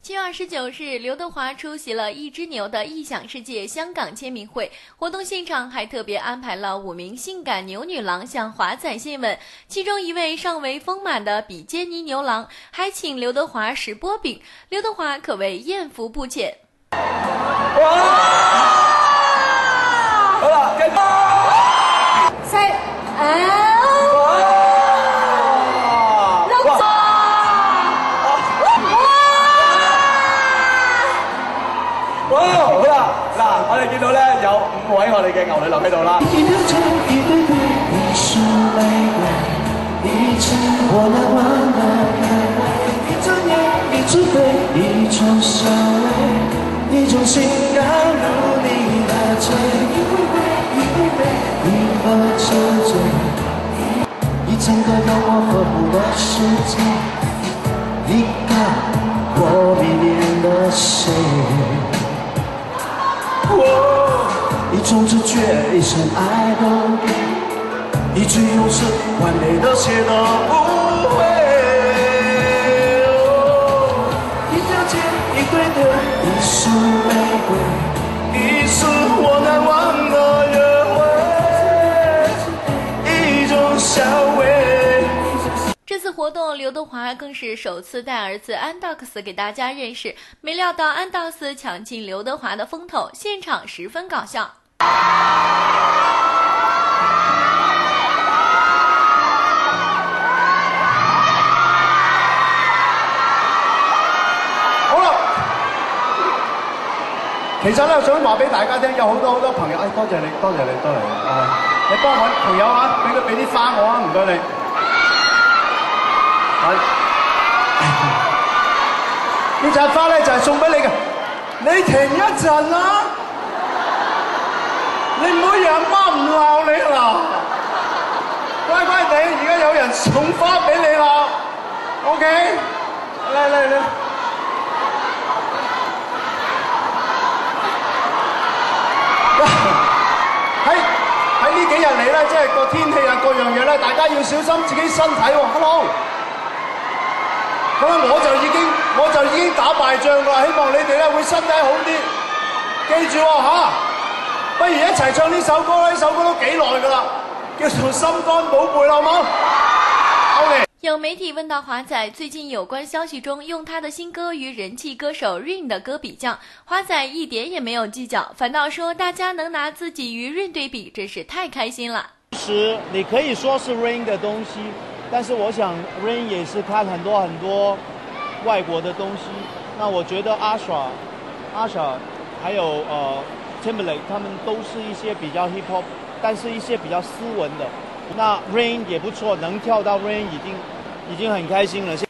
7月29日，刘德华出席了一只牛的异想世界香港签名会，活动现场还特别安排了5名性感牛女郎向华仔献吻，其中一位尚未丰满的比坚尼牛郎还请刘德华食波饼，刘德华可谓艳福不浅。 哇！好啦，跟哇！好啦，嗱，我哋見到咧有5位我哋嘅牛女郎喺度啦。 一整个让我喝不的世界，一个我迷恋的谁。一种直觉，一生爱的给，一句用词完美的写的不会。一条街，一对对，一束玫瑰，一次我难忘的约会，一种香味。 这次活动，刘德华更是首次带儿子安道克斯给大家认识，没料到安道斯抢尽刘德华的风头，现场十分搞笑。 好啦，其實咧，我想話俾大家聽，有好多朋友，多謝你，你幫我朋友啊，俾啲花我啊，唔該你。呢扎花咧就係送俾你嘅，你停一陣啦，你唔好以為阿媽唔鬧你啦，乖乖地，而家有人送花俾你啦 ，OK， 嚟。喺呢幾日嚟咧，即係個天氣啊，各樣嘢咧，大家要小心自己身體喎。Hello， 咁我就已經打敗仗啦，希望你哋咧會身體好啲。記住嚇，不如一齊唱呢首歌啦，呢首歌都幾耐噶啦，叫做《心肝寶貝》啦，好冇 ？OK。 有媒体问到华仔最近有关消息中用他的新歌与人气歌手 Rain 的歌比较，华仔一点也没有计较，反倒说大家能拿自己与 Rain 对比，真是太开心了。 其实你可以说是 Rain 的东西，但是我想 Rain 也是看很多外国的东西。那我觉得 Asha 还有Timberlake 他们都是一些比较 hip hop， 但是一些比较斯文的。那 Rain 也不错，能跳到 Rain 已经很开心了。